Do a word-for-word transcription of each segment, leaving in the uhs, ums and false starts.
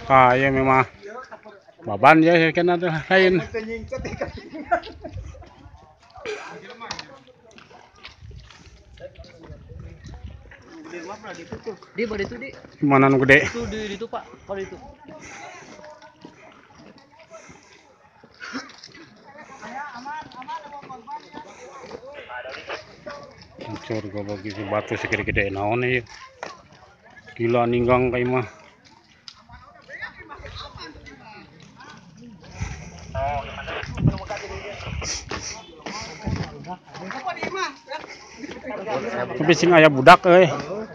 Ah, ya memang baban ya kan ada lain. Di bawah itu di. Mana nu gede? Itu di itu Pak, kalau itu. Hancur goblok gitu batu segede-gede naon ieu. Gila ninggang kayak mah. Tapi sing aya budak euy.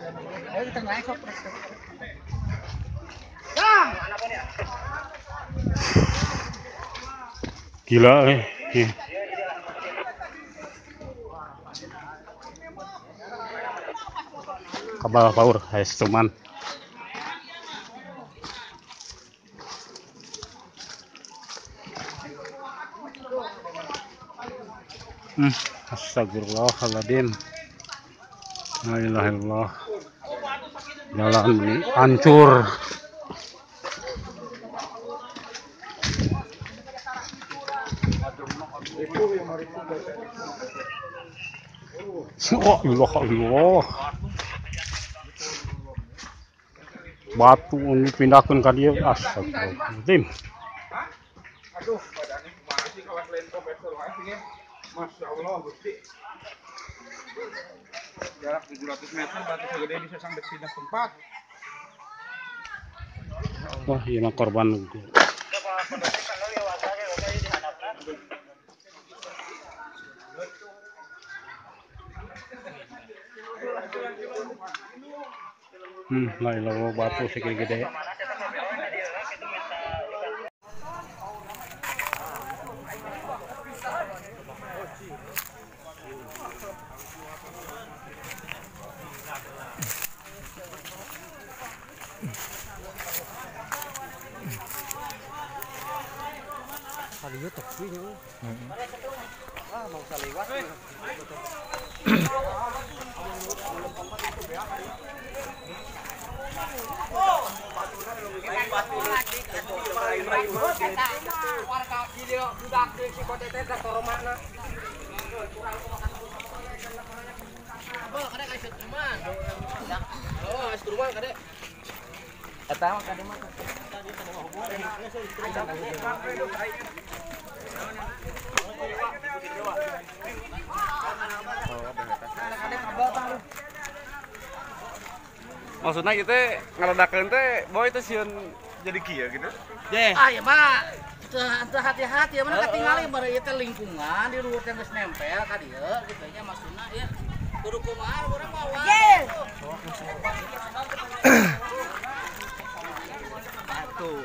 Gila euy. Kabal paur guys cuman. Hmm, astagfirullahaladzim. La ilaha illallah. Jalan ini hancur. Oh, ilah ilah. Batu ini pindahkan ke dia. Astagfirullahaladzim. Aduh, badannya kemana sih kalau selain kompresor aslinya? Masya Allah, Gusti. Jarak tujuh ratus meter, batu segede bisa sampai pindah tempat. Wah, ini mah korban. Hmm, lah ilah batu segede-gede. Kali itu tapi nya. Ah, mau saliwat. Maksudnya kita ngeledakan teh, boy itu sieun jadi kieu gitu. Ye. Ah, ya Pak. Teu hati-hati ya mana ketinggalan bari ieu teh lingkungan di luhur teh geus nempel ka dieu kitu nya maksudna ya. Kudu kumaha urang mah wah. Atuh.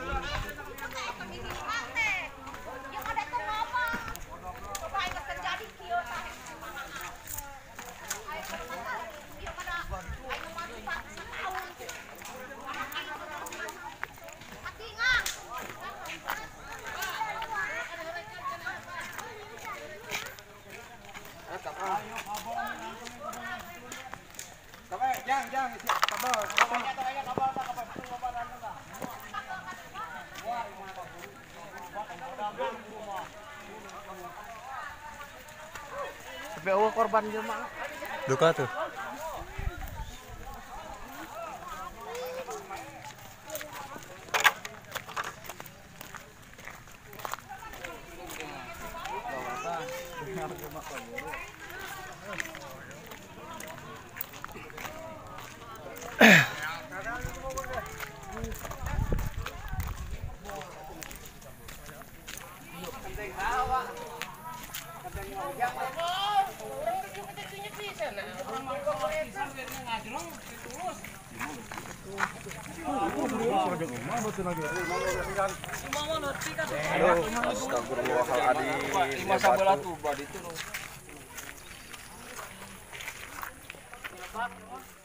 Jang, jang, kabel, kabel. Sampai eueuh korban jelema. Duka tuh. Astagfirullahaladzim. Lima sabelah tuh badi itu.